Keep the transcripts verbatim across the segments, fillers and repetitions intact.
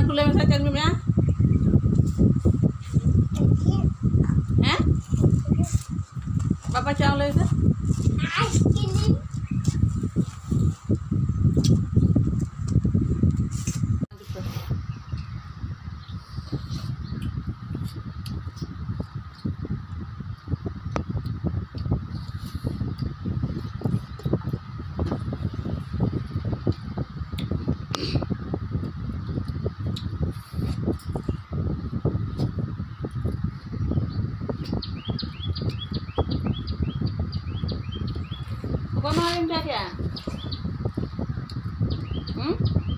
kuliah saja ya? Eh? Bapak cang le itu? Apa mau yang dah ya? Hmm?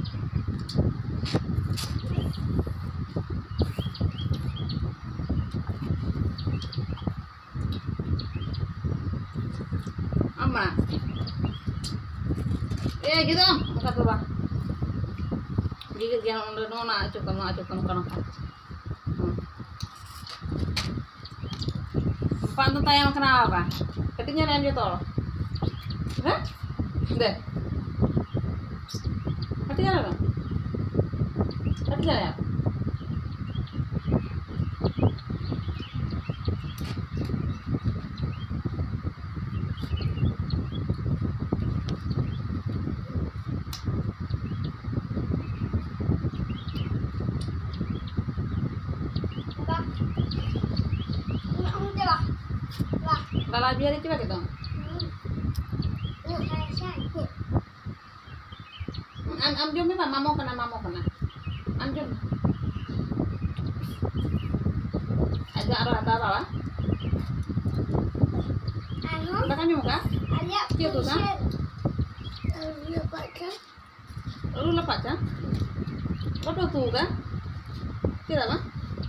Ama. Eh gitu, buka tuh bang. Gigit yang udah nona, acukan, acukan, acukan, acukan. Pantu tayang kenapa? Ketinggalan dia tol. Hah? Deh. Ketinggalan apa? Ketinggalan ya? Lala biar coba gitu. Am am jom ba mamo kana mamo kana. Am jom. Aja arah atara lah. Anu. Bakal nyoba ka? Ada. Kieu tuh kan? Lu lepat kan? Lu lepat kan? Foto tuh kan? Tidak mah?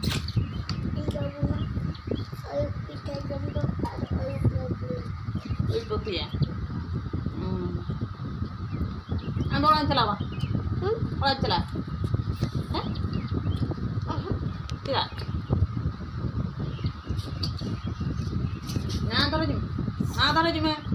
Itu tuh ya. Hmm. Anda orang celah apa? Hmm? Orang celah? Eh? Uh-huh. Tidak. Nah, taruh jum. Nah, taruh jum.